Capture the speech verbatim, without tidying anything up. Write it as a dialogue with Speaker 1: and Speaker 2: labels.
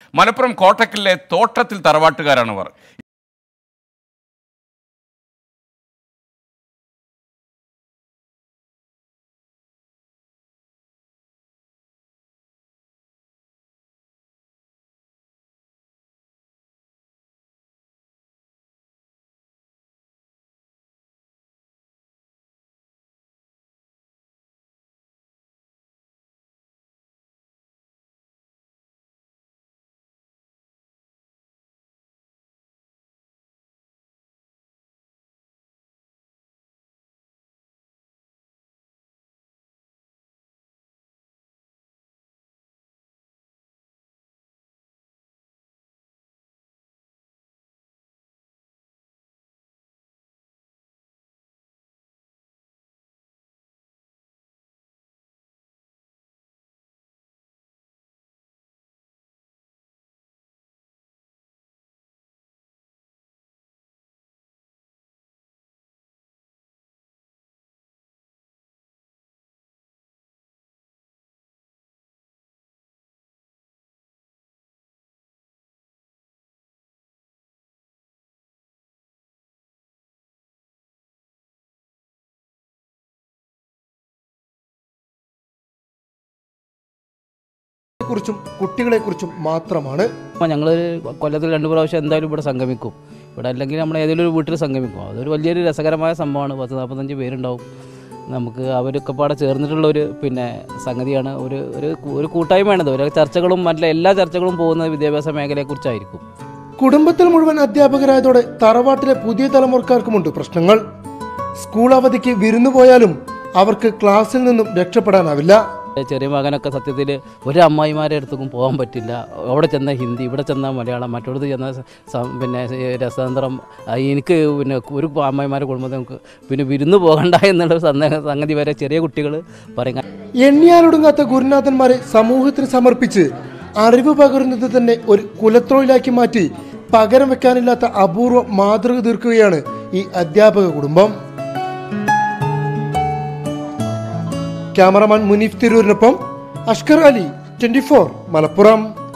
Speaker 1: മലപ്പുറം കോട്ടക്കലിലെ തോട്ടത്തിൽ തറവാട്ടുകാരാണിവർ.
Speaker 2: കുറിച്ചും കുട്ടികളെക്കുറിച്ചും മാത്രമാണ്.
Speaker 3: ഞങ്ങൾ കൊല്ലത്തിൽ രണ്ട് പ്രാവശ്യം എന്തായാലും ഇവിടെ സംഗമിക്കും. ഇവിടെ അല്ലെങ്കിൽ നമ്മൾ ഏതെങ്കിലും ഒരു വീട്ടിൽ സംഗമിക്കും. അതൊരു വലിയൊരു രസകരമായ സംഭവമാണ്. പത്ത് നാൽപ്പത്തഞ്ച് പേരുണ്ടാവും. നമുക്ക് അവരൊക്കെ പാടെ ചേർന്നിട്ടുള്ളൊരു പിന്നെ സംഗതിയാണ്. ഒരു ഒരു ഒരു കൂട്ടായ്മയാണിത്. ഒരു ചർച്ചകളും മറ്റുള്ള എല്ലാ ചർച്ചകളും പോകുന്നത് വിദ്യാഭ്യാസ മേഖലയെക്കുറിച്ചായിരിക്കും.
Speaker 2: കുടുംബത്തിൽ മുഴുവൻ അധ്യാപകരായതോടെ തറവാട്ടിലെ പുതിയ തലമുറക്കാർക്കുമുണ്ട് പ്രശ്നങ്ങൾ. സ്കൂൾ അവധിക്ക് വിരുന്നു പോയാലും അവർക്ക് ക്ലാസ്സിൽ നിന്നും രക്ഷപ്പെടാനാവില്ല.
Speaker 3: ചെറിയ മകനൊക്കെ സത്യത്തിൽ ഒരു അമ്മായിമാരെ അടുത്തേക്കും പോകാൻ പറ്റില്ല. അവിടെ ചെന്നാൽ ഹിന്ദി, ഇവിടെ ചെന്നാൽ മലയാളം, മറ്റൊടത്ത് ചെന്നാൽ പിന്നെ രസതന്ത്രം. എനിക്ക് പിന്നെ ഒരു അമ്മായിമാരെ കുടുംബത്തിൽ നമുക്ക് പിന്നെ വിരുന്ന് പോകണ്ട എന്നുള്ള സംഗതി വരെ ചെറിയ കുട്ടികൾ പറയും.
Speaker 2: എണ്ണിയാലൊടുങ്ങാത്ത ഗുരുനാഥന്മാരെ സമൂഹത്തിന് സമർപ്പിച്ച് അറിവ് പകരുന്നത് തന്നെ ഒരു കുലത്തൊഴിലാക്കി മാറ്റി പകരം വെക്കാനില്ലാത്ത അപൂർവ മാതൃക തീർക്കുകയാണ് ഈ അധ്യാപക കുടുംബം. ക്യാമറമാൻ മുനീഫ് തിരൂരിനൊപ്പം അഷ്കർ അലി, ട്വന്റി ഫോർ മലപ്പുറം.